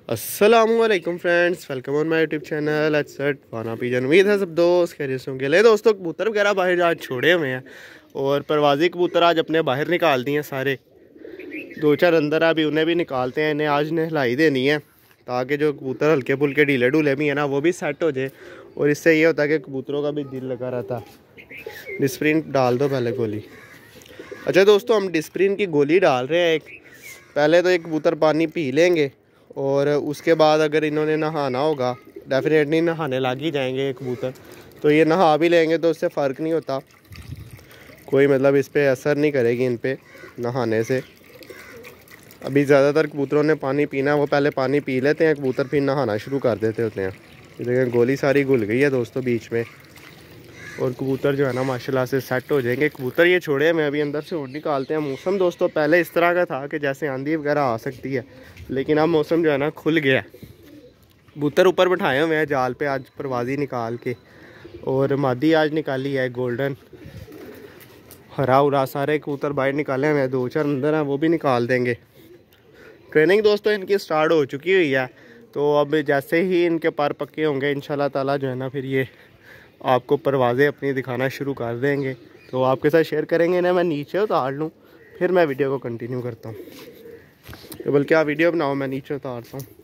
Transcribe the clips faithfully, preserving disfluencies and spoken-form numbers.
अस्सलामुअलैकुम friends, welcome on my YouTube channel एट सेट फाना पिजन। उम्मीद है सब दोस्त खैरियत होंगे। ले दोस्तों, कबूतर वगैरह बाहर आज छोड़े हुए हैं और परवाजी कबूतर आज अपने बाहर निकाल दिए हैं सारे। दो चार अंदर अभी उन्हें भी निकालते हैं। इन्हें आज नहलाई देनी है ताकि जो कबूतर हल्के फुल्के ढीले ढूले भी हैं ना, वो भी सेट हो जाए। और इससे ये होता है कि कबूतरों का भी दिल लगा रहता। डिस्प्रिन डाल दो पहले गोली। अच्छा दोस्तों, हम डिस्प्रिन की गोली डाल रहे हैं। एक पहले तो एक कबूतर पानी पी लेंगे और उसके बाद अगर इन्होंने नहाना होगा, डेफिनेटली नहाने लग ही जाएंगे कबूतर। तो ये नहा भी लेंगे तो उससे फ़र्क नहीं होता, कोई मतलब इस पर असर नहीं करेगी इन पे नहाने से। अभी ज़्यादातर कबूतरों ने पानी पीना है, वो पहले पानी पी लेते हैं कबूतर, फिर नहाना शुरू कर देते होते हैं। ये देखें, गोली सारी घुल गई है दोस्तों बीच में। और कबूतर जो है ना माशाल्लाह से सेट हो जाएंगे। कबूतर ये छोड़े मैं अभी अंदर से और निकालते हैं। मौसम दोस्तों पहले इस तरह का था कि जैसे आंधी वगैरह आ सकती है, लेकिन अब मौसम जो है ना खुल गया। कबूतर ऊपर बैठाए हुए हैं जाल पे आज परवाजी निकाल के। और मादी आज निकाली है गोल्डन, हरा उरा सारे कबूतर बाहर निकाले हुए हैं। दो चार अंदर हैं, वो भी निकाल देंगे। ट्रेनिंग दोस्तों इनकी स्टार्ट हो चुकी हुई है। तो अब जैसे ही इनके पर पक्के होंगे इंशाल्लाह ताला जो है ना, फिर ये आपको परवाज़ें अपनी दिखाना शुरू कर देंगे। तो आपके साथ शेयर करेंगे ना। मैं नीचे उतार लूँ फिर मैं वीडियो को कंटिन्यू करता हूँ। तो बल्कि आप वीडियो बनाओ, मैं नीचे उतारता हूँ।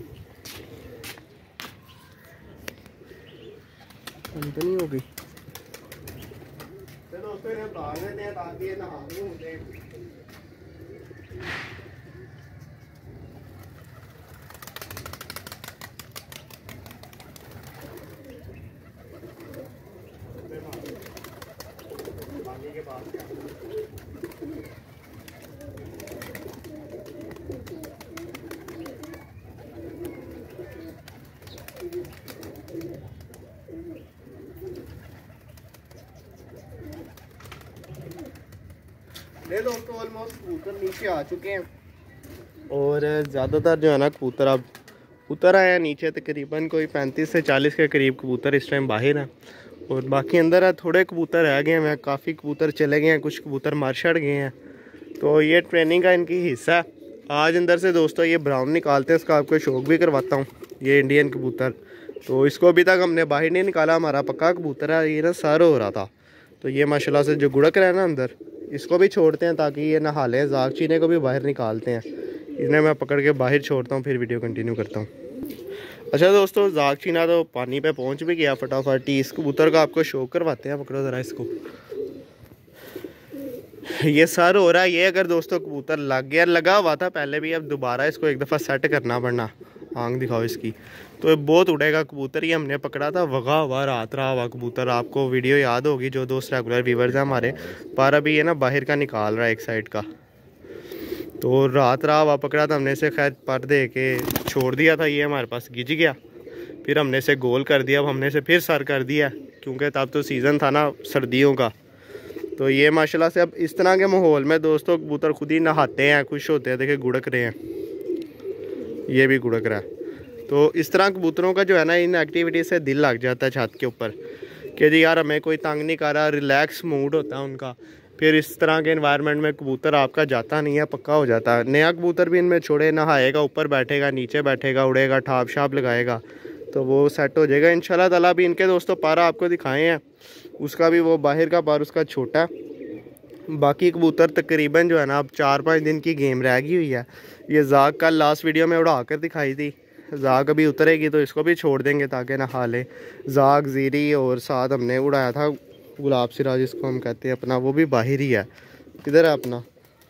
तो नहीं होगी दोस्तों, इन्हें उतार देते हैं ताकि ये नहा नहीं। के पास ये दोस्तों ऑलमोस्ट कबूतर नीचे आ चुके हैं। और ज़्यादातर जो है ना कबूतर अब उतर आए हैं नीचे। तकरीबन कोई पैंतीस से चालीस के करीब कबूतर इस टाइम बाहर हैं और बाकी अंदर है। थोड़े कबूतर रह गए हैं, काफ़ी कबूतर चले गए हैं, कुछ कबूतर मर शड़ गए हैं। तो ये ट्रेनिंग का इनकी हिस्सा है। आज अंदर से दोस्तों ये ब्राउन निकालते हैं, इसका आपको शौक भी करवाता हूँ। ये इंडियन कबूतर, तो इसको अभी तक हमने बाहर नहीं निकाला। हमारा पक्का कबूतर है, ये ना सर हो रहा था। तो ये माशाल्लाह से जो गुड़क रहा है ना अंदर, इसको भी छोड़ते हैं ताकि ये नहा लें। जाग चीने को भी बाहर निकालते हैं। इन्हें मैं पकड़ के बाहर छोड़ता हूँ, फिर वीडियो कंटिन्यू करता हूँ। अच्छा दोस्तों, जाग चीना तो पानी पे पहुँच भी गया फटाफट ही। इस कबूतर का आपको शौक करवाते हैं। पकड़ो ज़रा इसको। ये सर हो रहा है। ये अगर दोस्तों कबूतर लग गया, लगा हुआ था पहले भी, अब दोबारा इसको एक दफ़ा सेट करना पड़ना। आंख दिखाओ इसकी, तो ये बहुत उड़ेगा कबूतर। ये हमने पकड़ा था वगा हुआ, रात रहा हुआ कबूतर। आपको वीडियो याद होगी जो दोस्त रेगुलर व्यूवर्स हैं हमारे। पर अभी ये ना बाहर का निकाल रहा है एक साइड का। तो रात रहा हुआ पकड़ा था हमने इसे, खैर पर दे के छोड़ दिया था। ये हमारे पास गिज गया, फिर हमने इसे गोल कर दिया। अब हमने इसे फिर सर कर दिया क्योंकि तब तो सीज़न था ना सर्दियों का। तो ये माशाल्लाह से अब इस तरह के माहौल में दोस्तों कबूतर खुद ही नहाते हैं, खुश होते हैं। देखिए गुड़क रहे हैं, ये भी गुड़क रहा है। तो इस तरह कबूतरों का जो है ना, इन एक्टिविटी से दिल लग जाता है छत के ऊपर कि जी यार हमें कोई तंग नहीं कर रहा। रिलैक्स मूड होता है उनका। फिर इस तरह के एनवायरनमेंट में कबूतर आपका जाता नहीं है, पक्का हो जाता है। नया कबूतर भी इनमें छोड़े, नहाएगा, ऊपर बैठेगा, नीचे बैठेगा, उड़ेगा, ठाप शाप लगाएगा, तो वो सेट हो जाएगा इंशाल्लाह ताला। भी इनके दोस्तों पारा आपको दिखाए हैं, उसका भी वो बाहर का पार उसका छोटा। बाकी कबूतर तकरीबन जो है ना अब चार पाँच दिन की गेम रह गई हुई है। ये जाग कल लास्ट वीडियो में उड़ा कर दिखाई थी। जाग अभी उतरेगी तो इसको भी छोड़ देंगे ताकि नहा ले। जाग, जीरी और साथ हमने उड़ाया था गुलाब सिराज, जिसको हम कहते हैं अपना, वो भी बाहर ही है। किधर है अपना?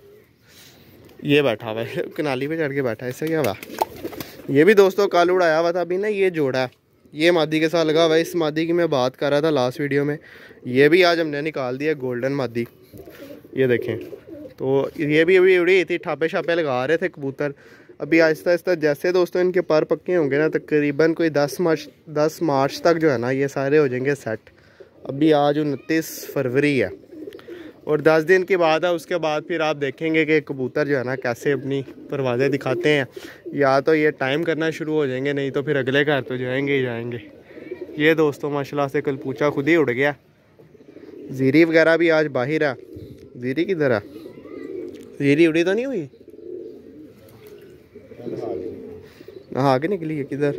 ये बैठा हुआ है, कनाली पे चढ़ के बैठा है। इससे क्या हुआ? ये भी दोस्तों कल उड़ाया हुआ था। अभी ना ये जोड़ा है, ये मादी के साथ लगा हुआ है। इस मादी की मैं बात कर रहा था लास्ट वीडियो में। ये भी आज हमने निकाल दिया गोल्डन मादी। ये देखें, तो ये भी अभी उड़ी थी, ठापे शापे लगा रहे थे कबूतर। अभी आहिस्ता आहिस्ता जैसे दोस्तों इनके पर पक्के होंगे ना, तकरीबन कोई दस मार्च दस मार्च तक जो है ना ये सारे हो जाएंगे सेट। अभी आज उनतीस फरवरी है और दस दिन के बाद है। उसके बाद फिर आप देखेंगे कि कबूतर जो है ना कैसे अपनी परवाज़ें दिखाते हैं। या तो ये टाइम करना शुरू हो जाएंगे, नहीं तो फिर अगले घर तो जाएंगे ही जाएंगे। ये दोस्तों माशाल्लाह से कल पूछा खुद ही उड़ गया। जीरी वगैरह भी आज बाहर है। जीरी किधर है? जीरी उड़ी तो नहीं हुई? नहा के निकली है किधर?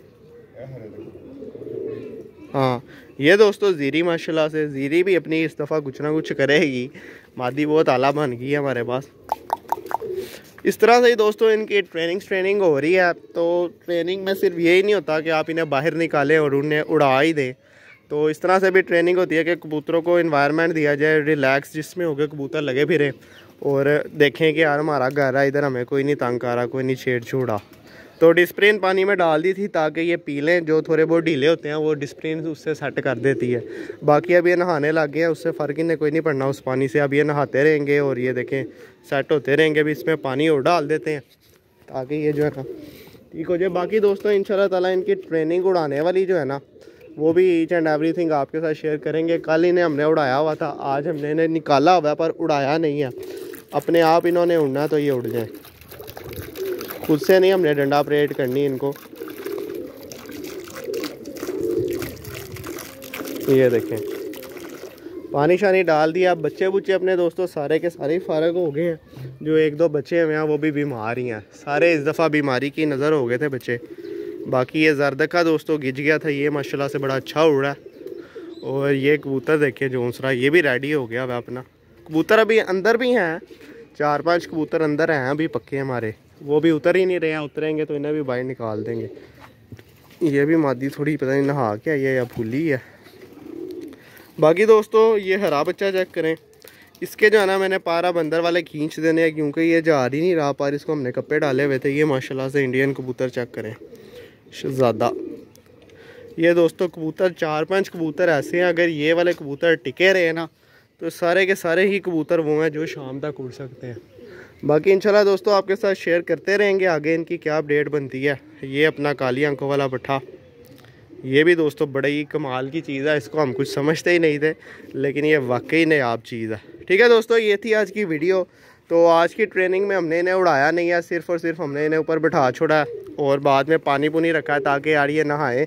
हाँ ये दोस्तों ज़ीरी माशाल्लाह से, ज़ीरी भी अपनी इस दफ़ा कुछ ना कुछ करेगी। मादी बहुत आला बन गई है हमारे पास। इस तरह से ही दोस्तों इनकी ट्रेनिंग ट्रेनिंग हो रही है। तो ट्रेनिंग में सिर्फ यही नहीं होता कि आप इन्हें बाहर निकालें और उन्हें उड़ा ही दें। तो इस तरह से भी ट्रेनिंग होती है कि कबूतरों को इन्वायरमेंट दिया जाए रिलैक्स, जिसमें हो गए कबूतर लगे फिरें और देखें कि यार हमारा घर है, इधर हमें कोई नहीं तंग कर रहा, कोई नहीं छेड़ छूड़ा। तो डिस्प्रिन पानी में डाल दी थी ताकि ये पी लें, जो थोड़े बहुत ढीले होते हैं वो डिस्प्रिन उससे सेट कर देती है। बाकी अब ये नहाने लग गए हैं, उससे फ़र्क इन्हें कोई नहीं पड़ना उस पानी से। अब ये नहाते रहेंगे और ये देखें सेट होते रहेंगे। अभी इसमें पानी और डाल देते हैं ताकि ये जो है ना ठीक हो जाए। बाकी दोस्तों इंशाल्लाह ताला इनकी ट्रेनिंग उड़ाने वाली जो है ना वो भी ईच एंड एवरीथिंग आपके साथ शेयर करेंगे। कल इन्हें हमने उड़ाया हुआ था, आज हमने इन्हें निकाला हुआ पर उड़ाया नहीं है। अपने आप इन्होंने उड़ना तो ये उड़ जाए, खुद से नहीं हमने डंडा ऑपरेट करनी इनको। ये देखें पानी शानी डाल दिया। बच्चे बुच्चे अपने दोस्तों सारे के सारे फारग हो गए हैं। जो एक दो बच्चे हैं वो भी बीमार ही हैं, सारे इस दफ़ा बीमारी की नज़र हो गए थे बच्चे। बाकी ये जरदका दोस्तों गिज गया था, ये माशाल्लाह से बड़ा अच्छा उड़ा है। और ये कबूतर देखिए जोंसरा, ये भी रेडी हो गया वह अपना। कबूतर अभी अंदर भी हैं, चार पांच कबूतर अंदर हैं अभी पक्के हमारे, वो भी उतर ही नहीं रहे हैं। उतरेंगे तो इन्हें भी बाहर निकाल देंगे। ये भी मादी थोड़ी पता नहीं नहा क्या ये या फूली है। बाकी दोस्तों ये हरा बच्चा चेक करें, इसके जो है ना मैंने पारा बंदर वाले खींच देने हैं क्योंकि ये जा ही नहीं रहा पार। इसको हमने कप्पे डाले हुए थे। ये माशाल्लाह से इंडियन कबूतर चेक करें, शहजादा। ये दोस्तों कबूतर चार पांच कबूतर ऐसे हैं, अगर ये वाले कबूतर टिके रहे ना तो सारे के सारे ही कबूतर वो हैं जो शाम तक उड़ सकते हैं। बाकी इंशाल्लाह दोस्तों आपके साथ शेयर करते रहेंगे आगे इनकी क्या अपडेट बनती है। ये अपना काली आंखों वाला पट्ठा, ये भी दोस्तों बड़ी ही कमाल की चीज़ है। इसको हम कुछ समझते ही नहीं थे लेकिन ये वाकई नायाब चीज़ है। ठीक है दोस्तों, ये थी आज की वीडियो। तो आज की ट्रेनिंग में हमने इन्हें उड़ाया नहीं है, सिर्फ और सिर्फ हमने इन्हें ऊपर बिठा छोड़ा है और बाद में पानी पुनी रखा है ताकि यार ये नहाए।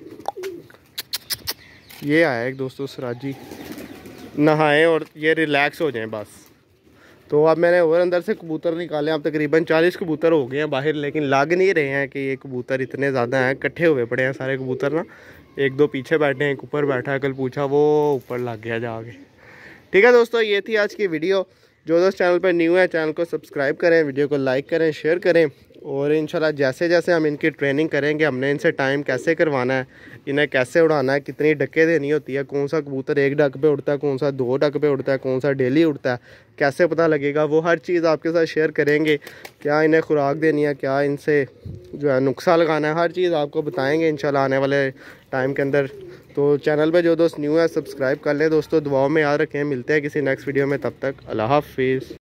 ये आया एक दोस्तों सराजी, नहाएं और ये रिलैक्स हो जाएं बस। तो अब मैंने और अंदर से कबूतर निकाले, अब तकरीबन चालीस कबूतर हो गए हैं बाहर, लेकिन लग नहीं रहे हैं कि ये कबूतर इतने ज़्यादा हैं। इकट्ठे हुए पड़े हैं सारे कबूतर ना, एक दो पीछे बैठे हैं, एक ऊपर बैठा है, कल पूछा वो ऊपर लग गया जाके। ठीक है दोस्तों, ये थी आज की वीडियो। जो दोस्त चैनल पर न्यू है चैनल को सब्सक्राइब करें, वीडियो को लाइक करें, शेयर करें। और इंशाल्लाह जैसे जैसे हम इनकी ट्रेनिंग करेंगे, हमने इनसे टाइम कैसे करवाना है, इन्हें कैसे उड़ाना है, कितनी डक्के देनी होती है, कौन सा कबूतर एक डक पे उड़ता है, कौन सा दो डक पे उड़ता है, कौन सा डेली उड़ता है, कैसे पता लगेगा, वो हर चीज़ आपके साथ शेयर करेंगे। क्या इन्हें खुराक देनी है, क्या इनसे जो है नुस्खा लगाना है, हर चीज़ आपको बताएँगे इंशाल्लाह आने वाले टाइम के अंदर। तो चैनल पे जो दोस्त न्यू है सब्सक्राइब कर लें दोस्तों, दुआओं में याद रखें। मिलते हैं किसी नेक्स्ट वीडियो में, तब तक अल्लाह हाफिज़।